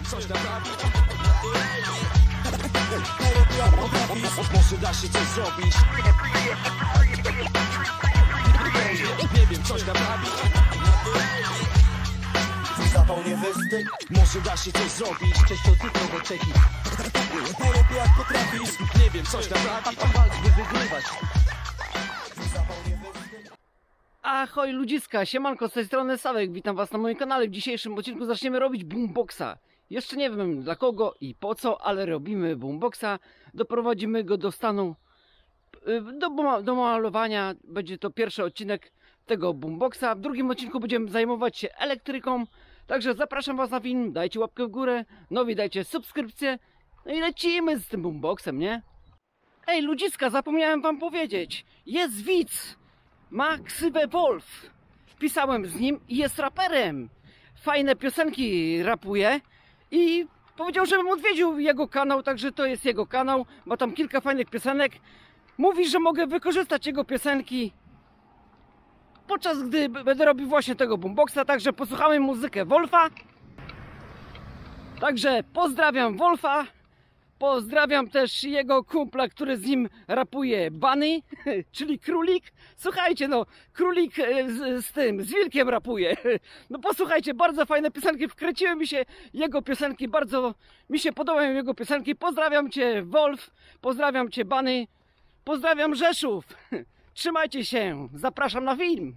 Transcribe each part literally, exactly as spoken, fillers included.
coś naprawić. Może da się coś zrobić. Nie wiem, coś naprawić. Zapał nie wystyd. Może da się coś zrobić. Cześć, to ty trochę czeki. Najlepiej jak potrafisz. Nie wiem, coś naprawić. Walcz, by wygrywać. Ahoj ludziska, siemanko, z tej strony Sawek, witam was na moim kanale. W dzisiejszym odcinku zaczniemy robić boomboxa. Jeszcze nie wiem dla kogo i po co, ale robimy boomboxa. Doprowadzimy go do stanu, do, do malowania. Będzie to pierwszy odcinek tego boomboxa. W drugim odcinku będziemy zajmować się elektryką. Także zapraszam was na film, dajcie łapkę w górę, nowi dajcie subskrypcję. No i lecimy z tym boomboxem, nie? Ej ludziska, zapomniałem wam powiedzieć, jest widz. Ma ksywę Wolf. Wpisałem z nim i jest raperem. Fajne piosenki rapuje i powiedział, żebym odwiedził jego kanał, także to jest jego kanał. Ma tam kilka fajnych piosenek. Mówi, że mogę wykorzystać jego piosenki podczas gdy będę robił właśnie tego boomboxa. Także posłuchamy muzykę Wolfa. Także pozdrawiam Wolfa. Pozdrawiam też jego kumpla, który z nim rapuje, Bunny, czyli Królik. Słuchajcie, no, Królik z, z tym, z Wilkiem rapuje. No posłuchajcie, bardzo fajne piosenki, wkręciły mi się jego piosenki, bardzo mi się podobają jego piosenki. Pozdrawiam cię, Wolf, pozdrawiam cię, Bunny, pozdrawiam Rzeszów. Trzymajcie się, zapraszam na film.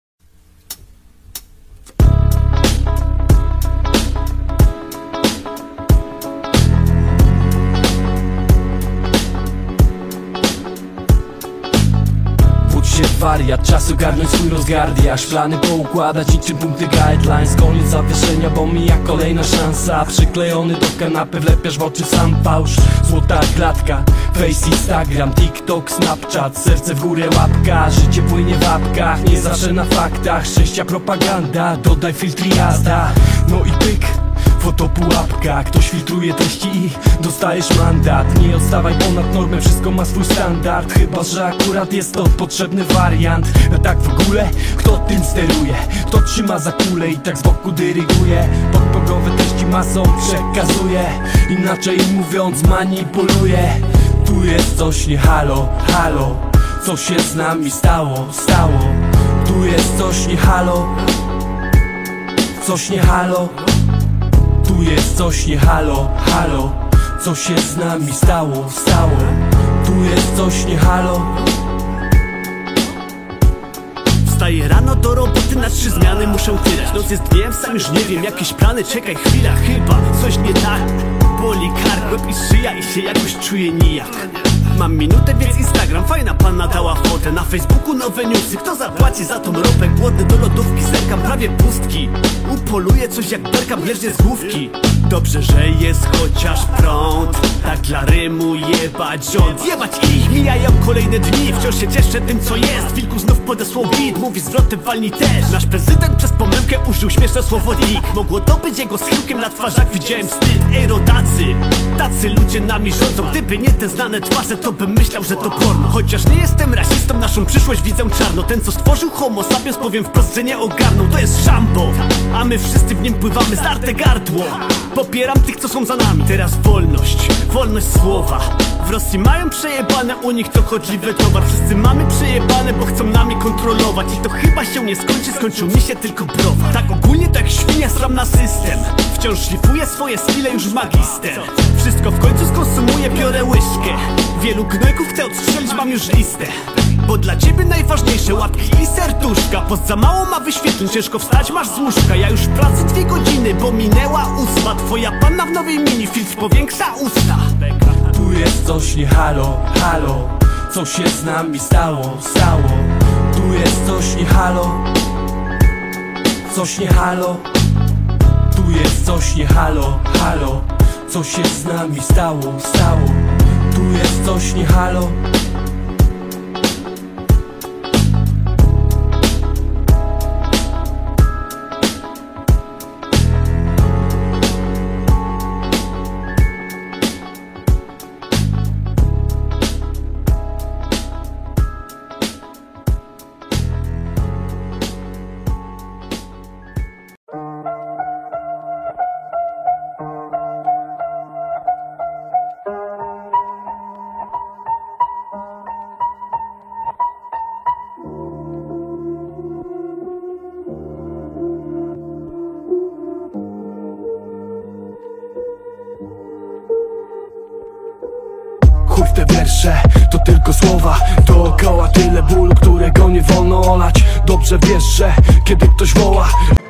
Wariat, czas ogarnąć swój rozgardiaż. Plany poukładać niczym punkty guidelines. Koniec zawieszenia, bo mija kolejna szansa. Przyklejony do kanapy, wlepiasz w oczy sam fałsz. Złota klatka, Face, Instagram, TikTok, Snapchat. Serce w górę, łapka, życie płynie w apkach. Nie zawsze na faktach, szczęścia propaganda. Dodaj filtr i jazda, no i pyk. Fotopułapka, ktoś filtruje treści i dostajesz mandat. Nie odstawaj ponad normę, wszystko ma swój standard. Chyba że akurat jest to potrzebny wariant. A tak w ogóle, kto tym steruje? Kto trzyma za kulę i tak z boku dyryguje? Podprogowe treści masą przekazuje. Inaczej mówiąc manipuluje. Tu jest coś nie halo, halo. Co się z nami stało, stało. Tu jest coś nie halo. Coś nie halo. Tu jest coś nie halo, halo. Co się z nami stało, stało. Tu jest coś nie halo. Wstaję rano do roboty, na trzy zmiany muszę tyrać. Noc jest dniem, sam już nie wiem, jakieś plany. Czekaj chwila, chyba coś nie tak. Boli kark, łeb i szyja i się jakoś czuję nijak. Mam minutę, więc Instagram, fajna panna dała fotę. Na Facebooku nowe newsy, kto zapłaci za tą ropę? Głodny do lodówki, zerkam prawie pustki. Upoluję coś jak berka, bierznie z główki. Dobrze, że jest chociaż prąd. Tak dla rymu jebać rząd. Jebać ich, mijają kolejne dni. Wciąż się cieszę tym co jest. Wilku znów podesłał beat, mówi zwrotem walni też. Nasz prezydent przez pomyłkę użył śmieszne słowo leak. Mogło to być jego schyłkiem, na twarzach widziałem wstyd. Ej rodacy, tacy ludzie nami rządzą. Gdyby nie te znane twarze, to bym myślał, że to porno. Chociaż nie jestem rasistą, naszą przyszłość widzę czarno. Ten co stworzył homo sapiens, powiem wprost, że nie ogarnął. To jest szambo, a my wszyscy w nim pływamy, zdarte gardło. Popieram tych co są za nami. Teraz wolność, wolność słowa. W Rosji mają przejebane, u nich to chodliwy towar. Wszyscy mamy przejebane, bo chcą nami kontrolować. I to chyba się nie skończy, skończył mi się tylko browar. Tak ogólnie to jak świnia sram na system. Wciąż szlifuję swoje skille już magister. Wszystko w końcu skonsumuję, biorę łyżkę. Wielu gnojków chcę odstrzelić, mam już listę. Bo dla ciebie najważniejsze łapki i serduszka. Post za mało ma wyświetleń, ciężko wstać, masz z łóżka. Ja już w pracy dwie godziny, bo minęła ósma. Twoja panna w nowej mini, filtr powiększa usta. Tu jest coś nie halo, halo. Co się z nami stało, stało. Tu jest coś nie halo. Coś nie halo. Tu jest coś nie halo, halo. Co się z nami stało, stało. Tu jest coś nie halo. że to tylko słowa. Dookoła tyle bólu, którego nie wolno olać. Dobrze wiesz, że kiedy ktoś woła,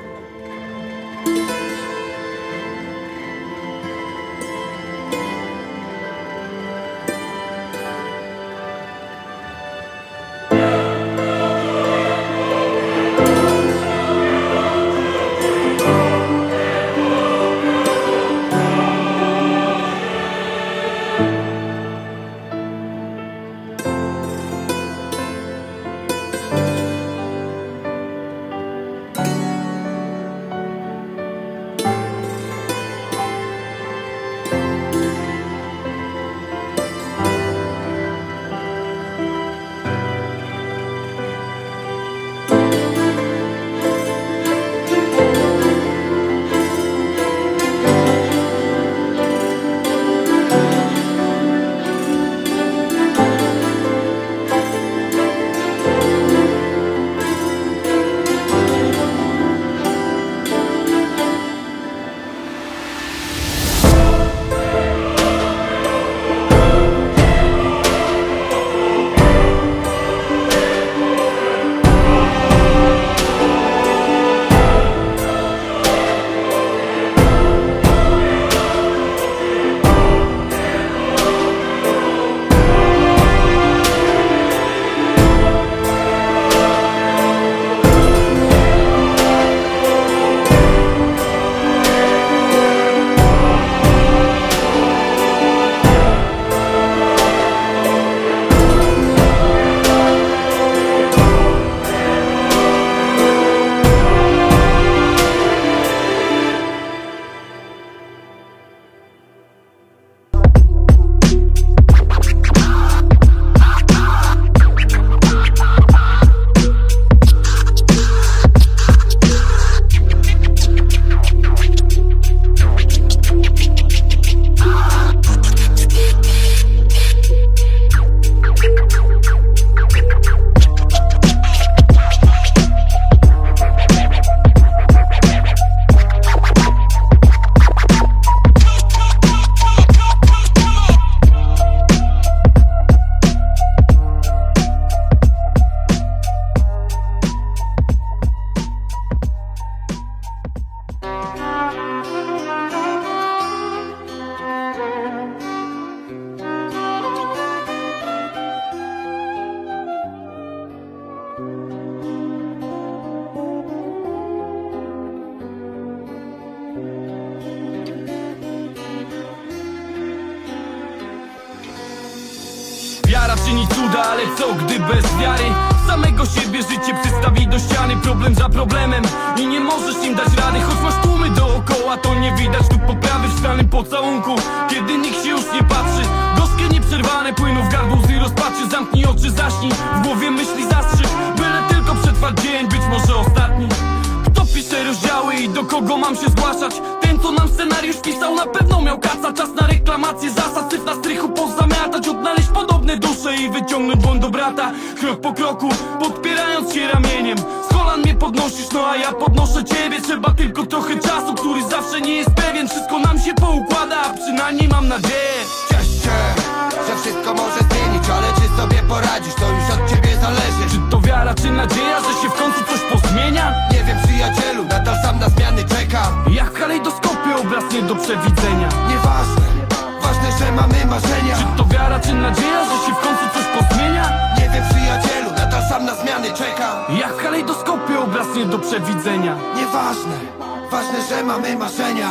wiara czyni cuda, ale co gdy bez wiary samego siebie życie przystawi do ściany? Problem za problemem i nie możesz im dać rady. Choć masz tłumy dookoła, to nie widać tu poprawy w szklanym pocałunku. Kiedy nikt się już nie patrzy, gorzkie nieprzerwane płyną w gardło łzy rozpaczy. Zamknij oczy, zaśnij, w głowie myśli zastrzyk, byle tylko przetrwać dzień, być może ostatni. Kto pisze rozdziały i do kogo mam się zgłaszać? Ten, co nam scenariusz pisał, na pewno miał kaca. Czas na reklamację zasad, syf na strychu pozamiatać, odnaleźć podobne dusze i wyciągnąć błąd do brata. Krok po kroku, podpierając się ramieniem. Z kolan mnie podnosisz, no a ja podnoszę ciebie. Trzeba tylko trochę czasu, który zawsze nie jest pewien. Wszystko nam się poukłada, a przynajmniej mam nadzieję. Ciesz się, że wszystko może zmienić, ale czy sobie poradzisz, to już od ciebie zależy. Czy to wiara, czy nadzieja, że się w końcu coś pozmienia? Nie wiem, przyjacielu, nadal sam na zmiany czekam. Jak w kalejdoskopie obraz nie do przewidzenia. Nieważne, ważne, że mamy marzenia. Czy to wiara, czy nadzieja, że się w końcu coś pozmienia? Nie wiem, przyjacielu, nadal sam na zmiany czekam. Jak w kalejdoskopie obraz nie do przewidzenia. Nieważne, ważne, że mamy marzenia.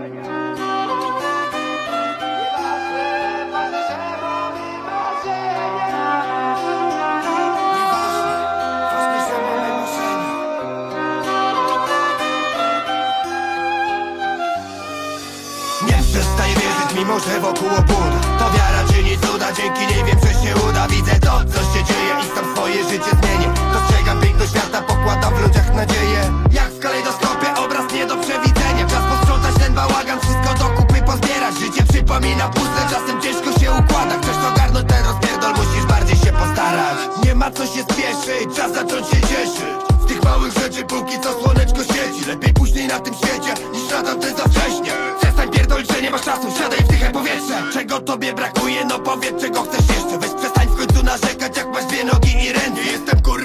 Przestaję wierzyć, mimo że wokół obłuda. To wiara czyni cuda, dzięki niej wiem, że się uda. Widzę to, co się dzieje i sam swoje życie zmienię. Dostrzegam piękno świata, pokładam w ludziach nadzieję. Jak w kalejdoskopie obraz nie do przewidzenia. Czas posprzątać ten bałagan, wszystko do kupy pozbierać. Życie przypomina puzzle, czasem ciężko się układa. Chcesz ogarnąć ten rozpierdol, musisz bardziej się postarać. Nie ma co się spieszyć, czas zacząć się cieszyć z tych małych rzeczy, póki co słoneczko świeci. Lepiej później na tym świecie, niż na tamten za wcześnie. Przestań pierdolić, że nie masz czasu, siadaj, wdychaj powietrze. Czego tobie brakuje, no powiedz, czego chcesz jeszcze. Weź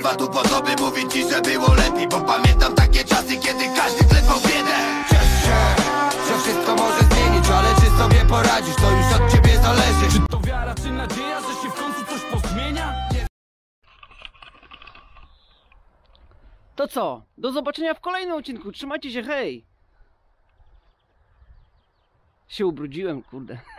dwa tu po to, by mówić ci, że było lepiej. Bo pamiętam takie czasy, kiedy każdy klepał biedę. Ciesz się, że wszystko może zmienić, ale czy sobie poradzisz, to już od ciebie zależy. Czy to wiara, czy nadzieja, że się w końcu coś pozmienia? To co? Do zobaczenia w kolejnym odcinku. Trzymajcie się, hej! Się ubrudziłem, kurde.